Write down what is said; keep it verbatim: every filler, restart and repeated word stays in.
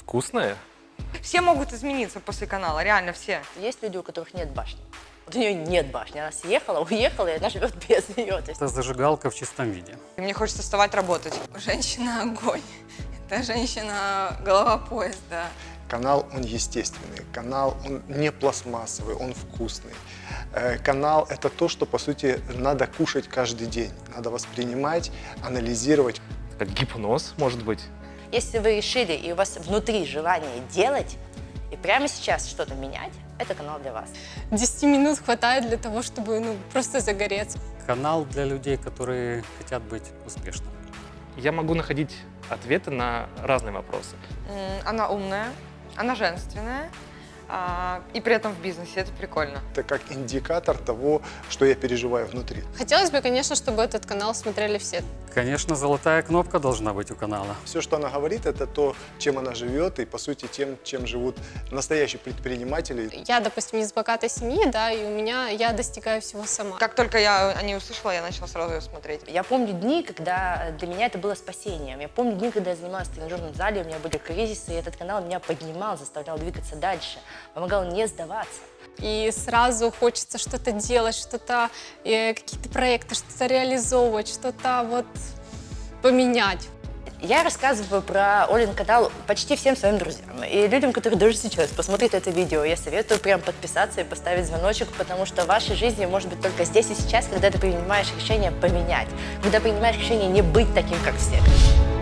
Вкусное? Все могут измениться после канала, реально все. Есть люди, у которых нет башни. Вот у нее нет башни, она съехала, уехала, и она живет без нее. То есть... Это зажигалка в чистом виде. И мне хочется вставать работать. Женщина огонь. Это женщина голова поезда. Канал, он естественный, канал, он не пластмассовый, он вкусный. Канал – это то, что, по сути, надо кушать каждый день. Надо воспринимать, анализировать. Как гипноз, может быть. Если вы решили, и у вас внутри желание делать, и прямо сейчас что-то менять, это канал для вас. десяти минут хватает для того, чтобы ну, просто загореться. Канал для людей, которые хотят быть успешными. Я могу находить ответы на разные вопросы. Она умная, она женственная, и при этом в бизнесе. Это прикольно. Это как индикатор того, что я переживаю внутри. Хотелось бы, конечно, чтобы этот канал смотрели все. Конечно, золотая кнопка должна быть у канала. Все, что она говорит, это то, чем она живет, и, по сути, тем, чем живут настоящие предприниматели. Я, допустим, из богатой семьи, да, и у меня я достигаю всего сама. Как только я о ней услышала, я начала сразу ее смотреть. Я помню дни, когда для меня это было спасением. Я помню дни, когда я занималась в тренажерном зале, у меня были кризисы, и этот канал меня поднимал, заставлял двигаться дальше, помогал не сдаваться. И сразу хочется что-то делать, что-то, э, какие-то проекты, что-то реализовывать, что-то вот поменять. Я рассказываю про Олин канал почти всем своим друзьям. И людям, которые даже сейчас посмотрят это видео, я советую прям подписаться и поставить звоночек, потому что в вашей жизни может быть только здесь и сейчас, когда ты принимаешь решение поменять, когда принимаешь решение не быть таким, как все.